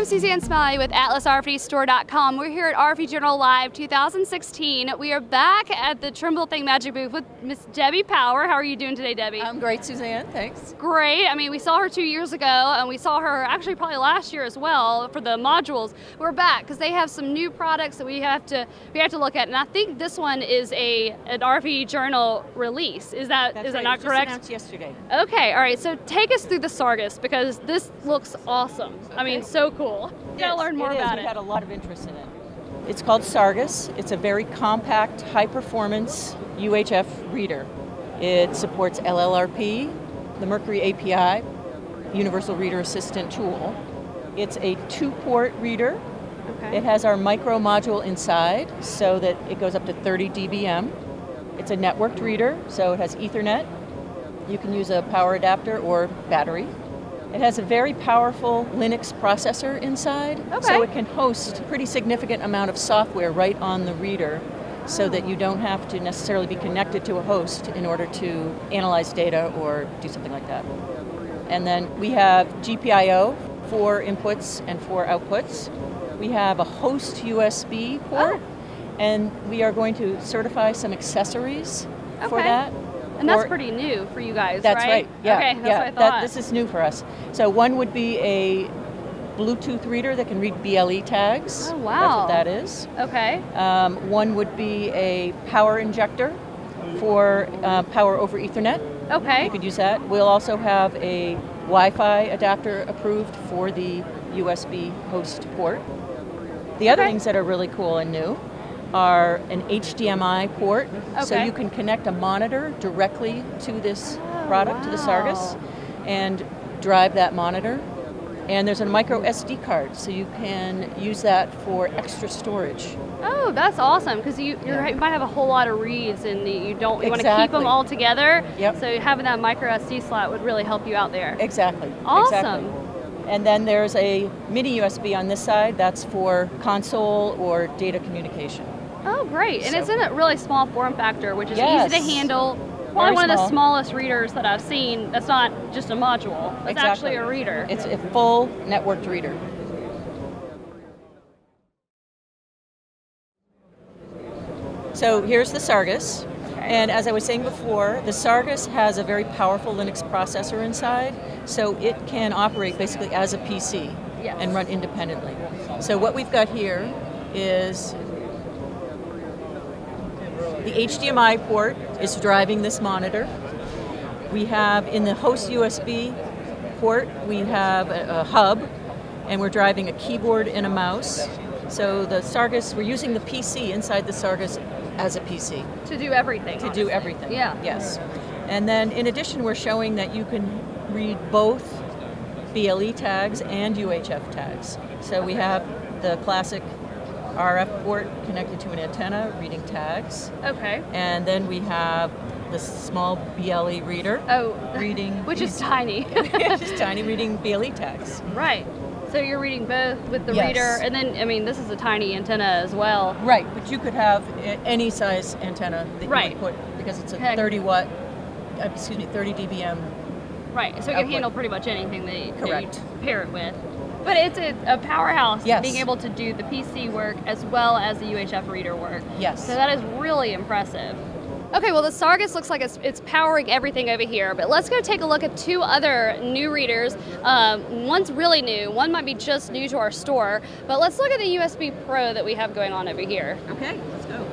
I'm Suzanne Smiley with AtlasRFIDStore.com. We're here at RFID Journal Live 2016. We are back at the Trimble ThingMagic booth with Miss Debbie Power. How are you doing today, Debbie? I'm great, Suzanne. Thanks. Great. I mean, we saw her 2 years ago, and we saw her actually probably last year as well for the modules. We're back because they have some new products that we have to look at, and I think this one is an RFID Journal release. Is that That's not right. correct? Just announced yesterday. Okay. All right. So take us through the Sargas because this looks awesome. Okay. I mean, so cool. You gotta learn more about it. We've had a lot of interest in it. It's called Sargas. It's a very compact, high-performance UHF reader. It supports LLRP, the Mercury API, Universal Reader Assistant tool. It's a 2-port reader. Okay. It has our micro module inside so that it goes up to 30 dBm. It's a networked reader, so it has Ethernet. You can use a power adapter or battery. It has a very powerful Linux processor inside, so it can host a pretty significant amount of software right on the reader so that you don't have to necessarily be connected to a host in order to analyze data or do something like that. And then we have GPIO, 4 inputs and 4 outputs. We have a host USB port, and we are going to certify some accessories for that. And that's pretty new for you guys, that's right? Yeah. Okay, that's what I thought. This is new for us. So one would be a Bluetooth reader that can read BLE tags. Oh, wow. That's what that is. Okay. One would be a power injector for power over Ethernet. Okay. You could use that. We'll also have a Wi-Fi adapter approved for the USB host port. The other things that are really cool and new are an HDMI port, so you can connect a monitor directly to this product, to the Sargas, and drive that monitor. And there's a micro SD card, so you can use that for extra storage. Oh, that's awesome, because you might have a whole lot of reads and you want to keep them all together. Yep. So having that micro SD slot would really help you out there. Exactly. Awesome. Exactly. And then there's a mini USB on this side. That's for console or data communication. Oh, great. And it's in a really small form factor, which is easy to handle. Probably one of the smallest readers that I've seen that's not just a module. It's actually a reader. It's a full networked reader. So here's the Sargas. And as I was saying before, the Sargas has a very powerful Linux processor inside, so it can operate basically as a PC and run independently. So what we've got here is the HDMI port is driving this monitor. We have in the host USB port, we have a hub, and we're driving a keyboard and a mouse. So the Sargas, we're using the PC inside the Sargas as a PC. To do everything. To do everything. Yeah. Yes. And then in addition, we're showing that you can read both BLE tags and UHF tags. So we have the classic RF port connected to an antenna reading tags. Okay. And then we have the small BLE reader reading which is tiny. Which is tiny, reading BLE tags. Right. So you're reading both with the reader, and then, I mean, this is a tiny antenna as well. Right, but you could have any size antenna that you would put, because it's a 30 dBm. Right, so it can handle pretty much anything that you pair it with. But it's a powerhouse, being able to do the PC work as well as the UHF reader work. Yes. So that is really impressive. Okay, well the Sargas looks like it's powering everything over here, but let's go take a look at 2 other new readers. One's really new, one might be just new to our store, but let's look at the USB Pro that we have going on over here. Okay, let's go.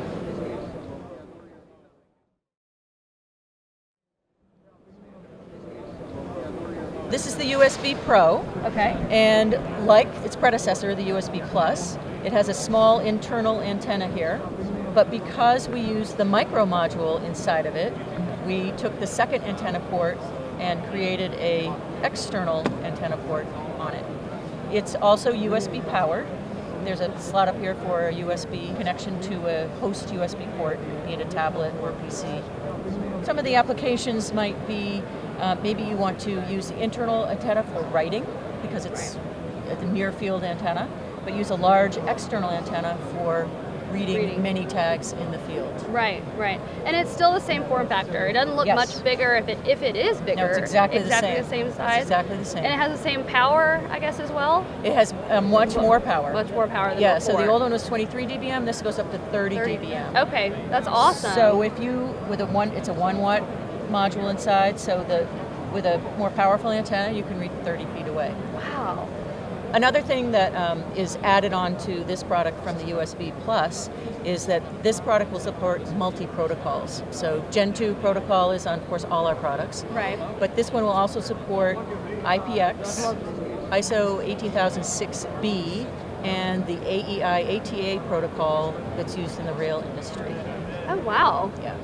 This is the USB Pro. Okay. And like its predecessor, the USB Plus, it has a small internal antenna here. But because we use the micro module inside of it, we took the second antenna port and created an external antenna port on it. It's also USB powered. There's a slot up here for a USB connection to a host USB port, be it a tablet or a PC. Some of the applications might be maybe you want to use the internal antenna for writing because it's a near field antenna, but use a large external antenna for reading many tags in the field. Right, right. And it's still the same form factor. It doesn't look much bigger if it is bigger. No, it's exactly the same size. It's exactly the same. And it has the same power, I guess, as well? It has much more power. Much more power than before. So the old one was 23 dBm, this goes up to 30 dBm. Okay, that's awesome. So if you, it's a 1 watt module inside, so with a more powerful antenna, you can read 30 feet away. Wow. Another thing that is added on to this product from the USB Plus is that this product will support multi-protocols. So Gen 2 protocol is on, of course, all our products. Right. But this one will also support IPX, ISO 18006B, and the AEI ATA protocol that's used in the rail industry. Oh, wow. Yeah.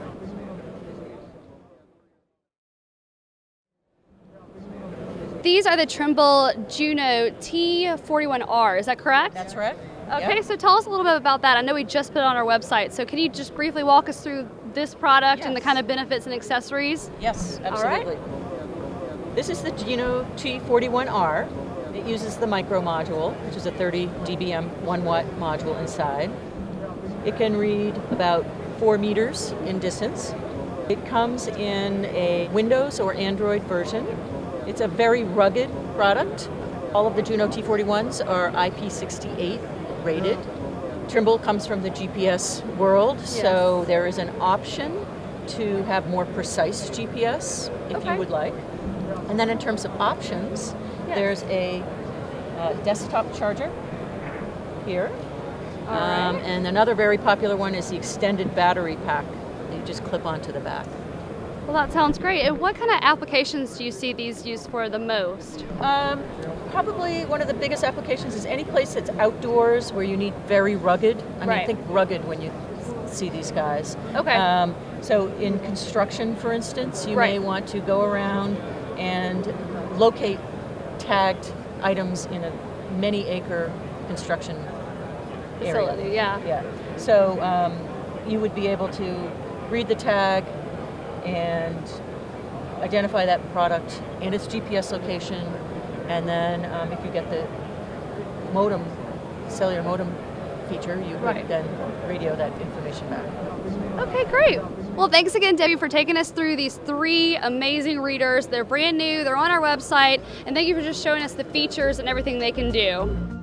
These are the Trimble Juno T41R, is that correct? That's right. Okay, yep. So tell us a little bit about that. I know we just put it on our website, so can you just briefly walk us through this product and the kind of benefits and accessories? Yes, absolutely. All right. This is the Juno T41R. It uses the micro module, which is a 30 dBm 1 watt module inside. It can read about 4 meters in distance. It comes in a Windows or Android version. It's a very rugged product. All of the Juno T41s are IP68 rated. Trimble comes from the GPS world, so there is an option to have more precise GPS if you would like. And then in terms of options, there's a desktop charger here. And another very popular one is the extended battery pack that you just clip onto the back. Well, that sounds great. And what kind of applications do you see these used for the most? Probably one of the biggest applications is any place that's outdoors where you need very rugged. I mean, think rugged when you see these guys. Okay. So in construction, for instance, you may want to go around and locate tagged items in a many acre construction facility, area. Yeah. So you would be able to read the tag and identify that product and its GPS location, and then if you get the modem, cellular modem feature, you would then radio that information back. Okay, great. Well, thanks again, Debbie, for taking us through these 3 amazing readers. They're brand new, they're on our website, and thank you for just showing us the features and everything they can do.